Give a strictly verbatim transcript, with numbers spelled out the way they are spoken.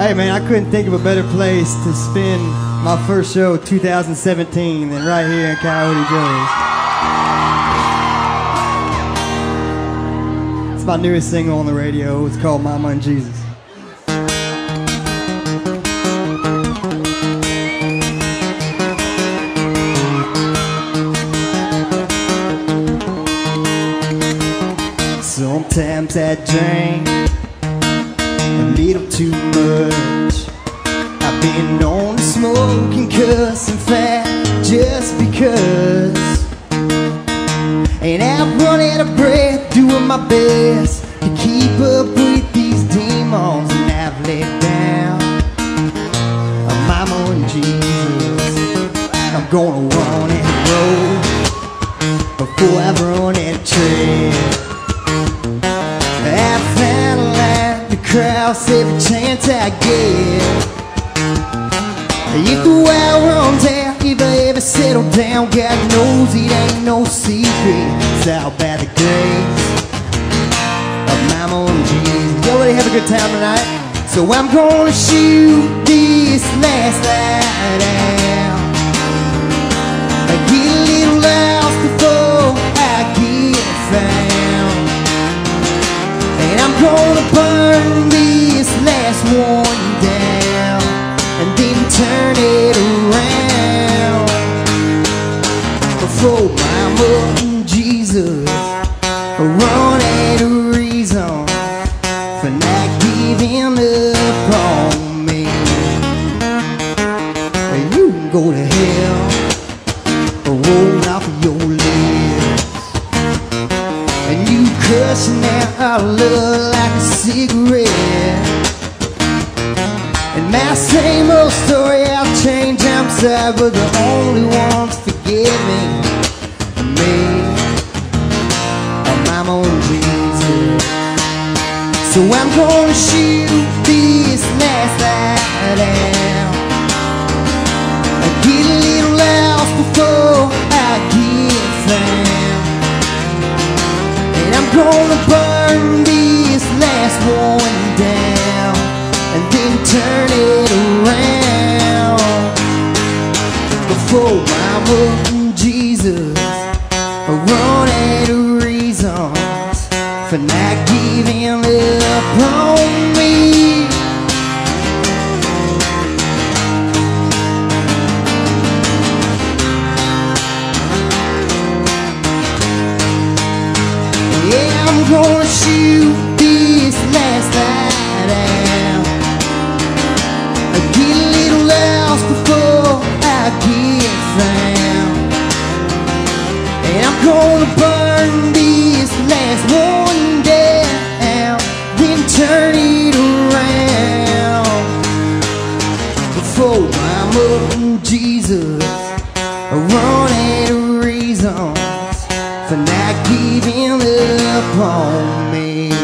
Hey man, I couldn't think of a better place to spend my first show two thousand seventeen than right here in Coyote Joe's. It's my newest single on the radio. It's called Momma and Jesus. Sometimes I drink a little too much. I've been known to smoke and cuss and fat just because. And I've run out of breath doing my best to keep up with these demons. And I've let down a Momma and Jesus. I'm gonna run that road before I run that trail. I found a line to cross every chance I get. If the wild runs out, if I ever settle down, God knows it ain't no secret. It's all about the grace of Momma and Jesus. Y'all ready to have a good time tonight? So I'm gonna shoot this last light out. I get a little lost before I get found. And I'm gonna burn this last one down and then turn it around before Momma and Jesus run out of reason for not giving up on me. You can go to hell or roll off your lips. And you cussing out our love like a cigarette. And my same old story, I'll change, I'm sorry, but the only ones forgiving me are Momma and Jesus. So I'm gonna shoot this last light out. I get a little lost before I get found. And I'm gonna burn this last one down and then turn it around before Momma and Jesus run out of reasons for not giving up on me. Yeah, I'm gonna shoot this last light out. I get a little lost before I get found. And I'm gonna burn this last one down, then turn it around before Momma and Jesus run out of reasons for not giving up on me.